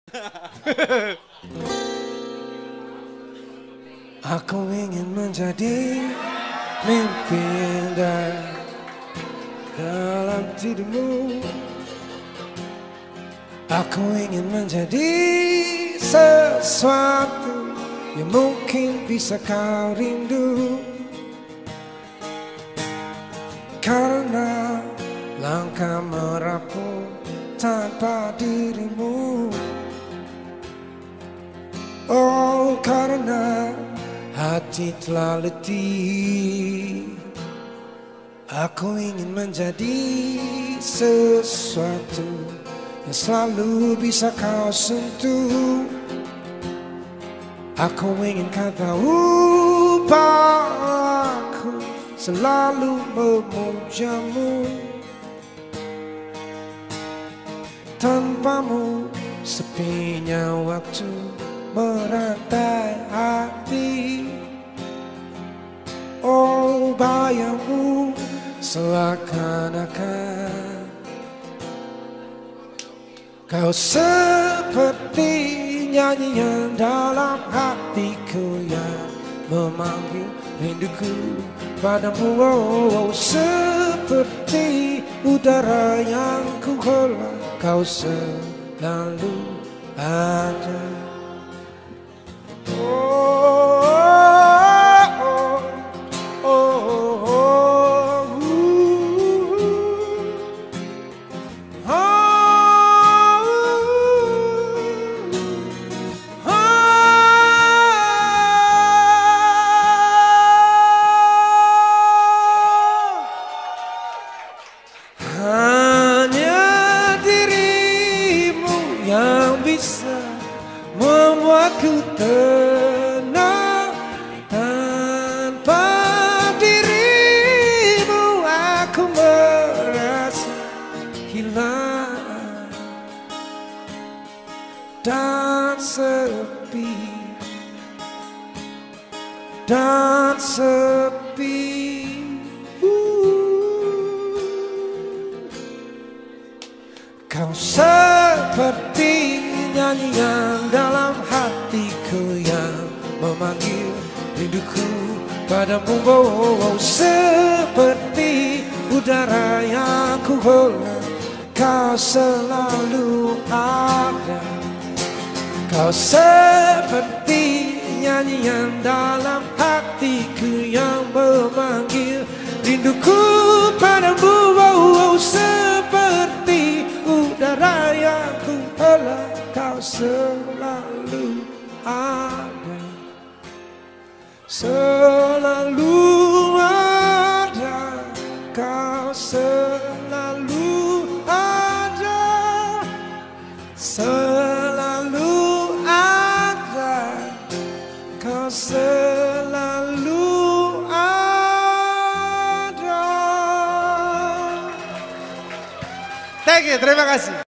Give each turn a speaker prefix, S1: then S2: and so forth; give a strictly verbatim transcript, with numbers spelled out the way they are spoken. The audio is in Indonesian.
S1: Aku ingin menjadi mimpi indah dalam tidurmu. Aku ingin menjadi sesuatu yang mungkin bisa kau rindu. Karena langkah merapu tanpa dirimu. Oh, karena hati telah letih. Aku ingin menjadi sesuatu yang selalu bisa kau sentuh. Aku ingin kau tahu bahwa aku selalu memujamu. Tanpamu sepinya waktu merantai hati. Oh, bayangmu seakan-akan kau seperti nyanyian dalam hatiku yang memanggil rinduku padamu. Oh, seperti udara yang ku hela, kau selalu ada. Oh, oh, oh, oh, oh, oh. Hanya dirimu yang bisa membuatku tenang. Tanpa dirimu aku merasa hilang dan sepi, dan sepi. Kau seperti nyanyian dalam hatiku yang memanggil rinduku padamu. Oh, seperti udara yang ku hela, kau selalu ada. Kau seperti nyanyian dalam hatiku yang memanggil rinduku padamu. Oh, seperti udara yang ku hela, kau selalu ada, selalu ada, kau selalu ada, selalu ada, kau selalu ada. Thank you, terima kasih.